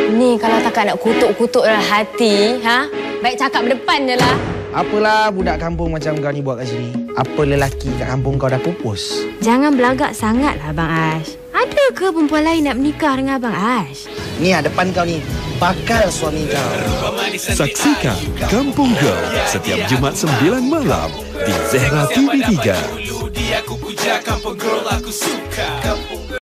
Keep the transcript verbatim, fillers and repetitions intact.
Ni kalau takkan nak kutuk-kutuk dalam hati, ha? Baik cakap berdepan je lah. Apalah budak kampung macam kau ni buat kat sini? Apa lelaki kat kampung kau dah pupus? Jangan belagak sangatlah Abang Ash. Ada ke perempuan lain nak menikah dengan Abang Ash? Ni ah, depan kau ni bakal suami kau. Saksikan Kampung Girl setiap Jumaat sembilan malam di Zehra T V tiga. Dia aku puja Kampung Girl aku suka.